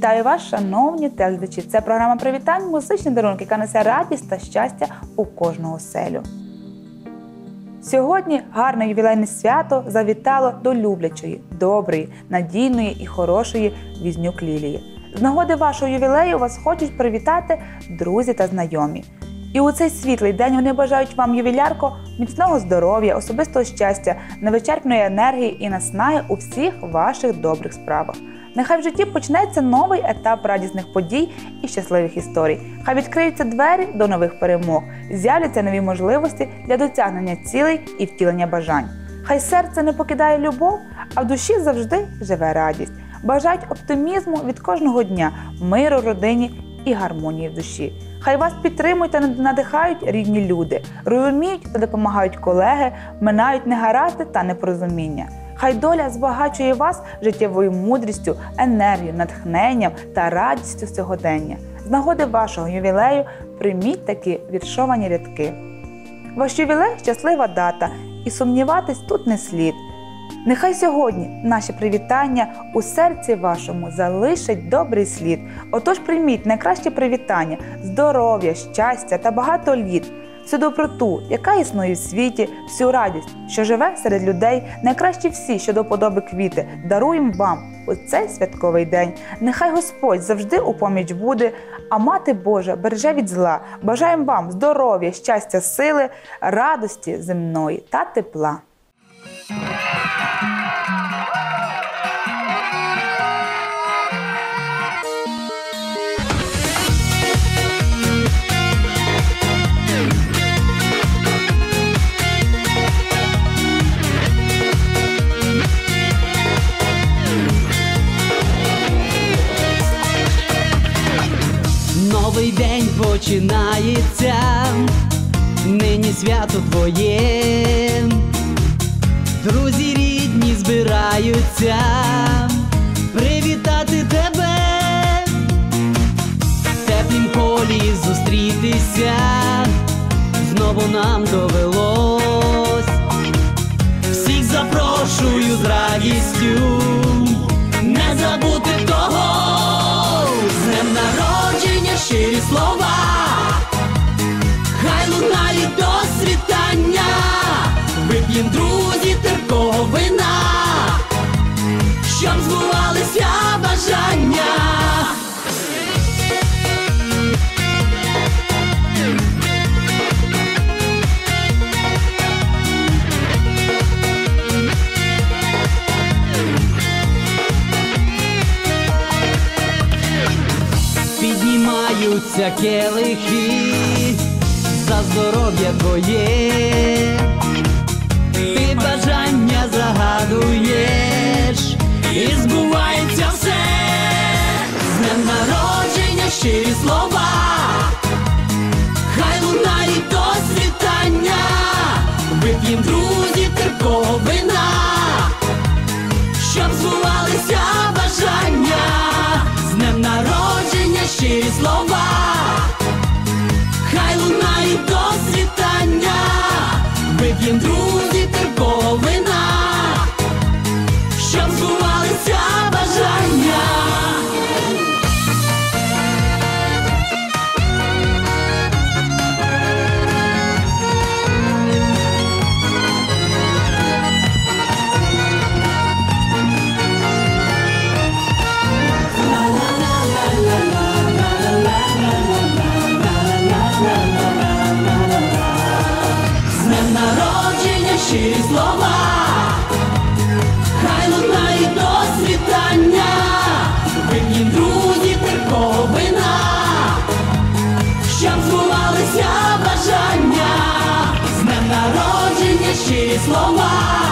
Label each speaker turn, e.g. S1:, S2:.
S1: Вітаю вас, шановні телеглядачі! Це програма привітань «Музичні дарунки», яка несе радість та щастя у кожну оселю. Сьогодні гарне ювілейне свято завітало до люблячої, доброї, надійної і хорошої Візнюк Лілії. З нагоди вашого ювілею вас хочуть привітати друзі та знайомі. І у цей світлий день вони бажають вам, ювілярко, міцного здоров'я, особистого щастя, невичерпної енергії і наснаги у всіх ваших добрих справах. Нехай в житті почнеться новий етап радісних подій і щасливих історій. Хай відкриються двері до нових перемог, з'являться нові можливості для досягнення цілей і втілення бажань. Хай серце не покидає любов, а в душі завжди живе радість. Бажають оптимізму від кожного дня, миру в родині і гармонії в душі. Хай вас підтримують та надихають рідні люди, розуміють та допомагають колеги, минають негаразди та непорозуміння. Хай доля збагачує вас життєвою мудрістю, енергією, натхненням та радістю сьогодення. З нагоди вашого ювілею прийміть такі віршовані рядки. Ваш ювілей – щаслива дата, і сумніватись тут не слід. Нехай сьогодні наші привітання у серці вашому залишать добрий слід. Отож прийміть найкраще привітання, здоров'я, щастя та багато літ. Всю доброту, яка існує в світі, всю радість, що живе серед людей, найкращі всі, що до подоби квіти, даруємо вам у цей святковий день. Нехай Господь завжди у поміч буде, а Мати Божа береже від зла. Бажаємо вам здоров'я, щастя, сили, радості земної та тепла.
S2: Новий день починається, нині свято твоє. Друзі рідні збираються привітати тебе, в теплім колі зустрітися знову нам довелось. Всіх запрошую з радістю, не забути того, з днем народження щирі слова, хай лунають до світання. Вип'єм, друзі, терпкого вина, щоб збувалися бажання. Піднімаються келихи за здоров'я твоє. Ти бажання загадуєш і збувається все. З днем народження щирі слова, хай лунають до світання. Вип'єм, друзі, терпкого вина, щоб збувалися бажання. З днем народження щирі слова, хай лунають до світання. Вип'єм, друзі, терпкого вина, щоб збувалися бажання. Щирі слова, хай лунають до світання. Вип'єм, друзі, терпкого вина, щоб збувалися бажання. З днем народження щирі слова,